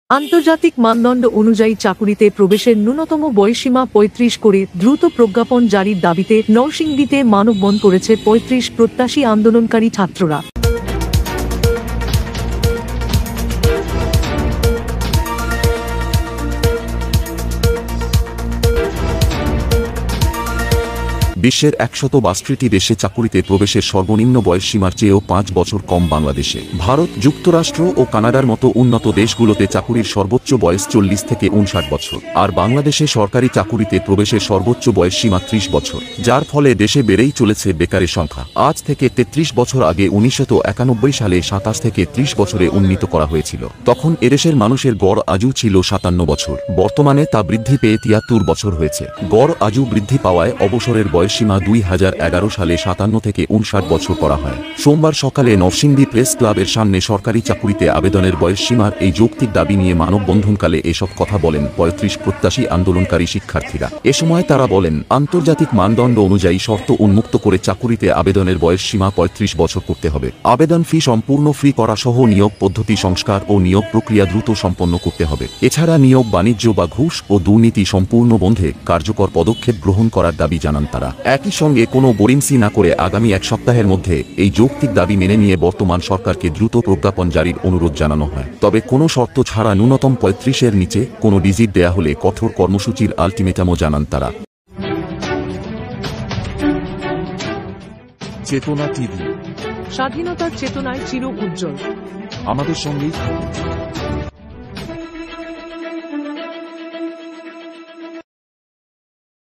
আন্তর্জাতিক মানদণ্ড অনুযায়ী চাকুরিতে প্রবেশের ন্যূনতম বয়সসীমা ৩৫ করে দ্রুত প্রজ্ঞাপন জারির দাবিতে নরসিংদীতে মানববন্ধন করেছে ৩৫ প্রত্যাশী আন্দোলনকারী ছাত্ররা। বিশ্বের ১৬২টি দেশে চাকুরিতে প্রবেশের সর্বনিম্ন বয়সসীমার চেয়েও ৫ বছর কম বাংলাদেশে। ভারত, যুক্তরাষ্ট্র ও কানাডার মতো উন্নত দেশগুলোতে চাকুরির সর্বোচ্চ বয়স ৪০ থেকে ৫৯ বছর, আর বাংলাদেশে সরকারি চাকুরিতে প্রবেশের সর্বোচ্চ বয়সসীমা ৩০ বছর, যার ফলে দেশে বেড়েই চলেছে বেকারের সংখ্যা। আজ থেকে ৩৩ বছর আগে ১৯৯১ সালে ২৭ থেকে ৩০ বছরে উন্নীত করা হয়েছিল। তখন এদেশের মানুষের গড় আয়ু ছিল ৫৭ বছর, বর্তমানে তা বৃদ্ধি পেয়ে ৭৩ বছর হয়েছে। গড় আয়ু বৃদ্ধি পাওয়ায় অবসরের বয়সসীমা ২০১১ সালে ৫৭ থেকে ৫৯ বছর করা হয়। সোমবার সকালে নরসিংদী প্রেস ক্লাবের সামনে সরকারি চাকুরিতে আবেদনের বয়সসীমার এই যৌক্তিক দাবি নিয়ে মানববন্ধনকালে এসব কথা বলেন ৩৫ প্রত্যাশী আন্দোলনকারী শিক্ষার্থীরা। এ সময় তারা বলেন, আন্তর্জাতিক মানদণ্ড অনুযায়ী শর্ত উন্মুক্ত করে চাকুরিতে আবেদনের বয়সসীমা ৩৫ বছর করতে হবে। আবেদন ফি সম্পূর্ণ ফ্রি করা সহ নিয়োগ পদ্ধতি সংস্কার ও নিয়োগ প্রক্রিয়া দ্রুত সম্পন্ন করতে হবে। এছাড়া নিয়োগ বাণিজ্য বা ঘুষ ও দুর্নীতি সম্পূর্ণ বন্ধে কার্যকর পদক্ষেপ গ্রহণ করার দাবি জানান তারা। একই সঙ্গে কোনো গড়িমসি না করে আগামী ১ সপ্তাহের মধ্যে এই যৌক্তিক দাবি মেনে নিয়ে বর্তমান সরকারকে দ্রুত প্রজ্ঞাপন জারির অনুরোধ জানানো হয়। তবে কোনো শর্ত ছাড়া ন্যূনতম ৩৫-এর নিচে কোনো ডিজিট দেয়া হলে কঠোর কর্মসূচির আলটিমেটামও জানান তারা। চেতনা টিভি, স্বাধীনতার চেতনায় চির উজ্জ্বল। আমাদের সঙ্গেই থাকুন।